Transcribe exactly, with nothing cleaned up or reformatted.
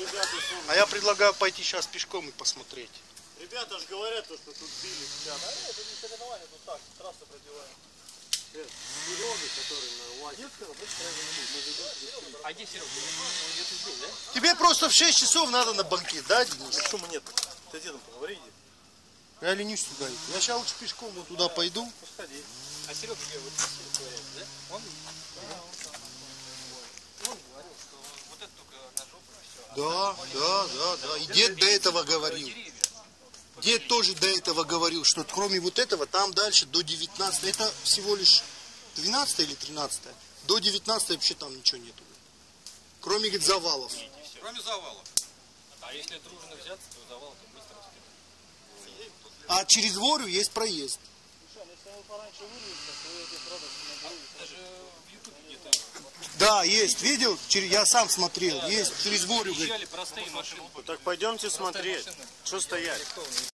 А я предлагаю пойти сейчас пешком и посмотреть. Ребята же говорят, что тут били сейчас. Да нет, это не соревнования, тут так, трассу пробиваем. Серега, который на УАЗе. А где Серега? Он где-то здесь, да? Тебе просто в шесть часов надо на банкет, да, Денис? Почему нет? Ты дедом поговори, иди. Я ленюсь туда идти. Я сейчас лучше пешком вот туда пойду. Ну, сходи. А Серега где? Вот здесь говорят, да? Он? Да, он там. Он говорил, что вот это только на жопу и все. Да, да, да, да. И дед до этого говорил. Дед тоже до этого говорил, что кроме вот этого, там дальше до девятнадцатого, это всего лишь двенадцатое или тринадцатое. До девятнадцатого вообще там ничего нету. Кроме, говорит, завалов. Кроме завалов. А если дружно взяться, то завал то быстро раскидать. А через Ворю есть проезд. Даже в Ютубе где-то. Да, есть, видел? Через- Я сам смотрел. Есть через Ворю, говорит. Приезжали простые машины. Так пойдемте смотреть. Что стоять?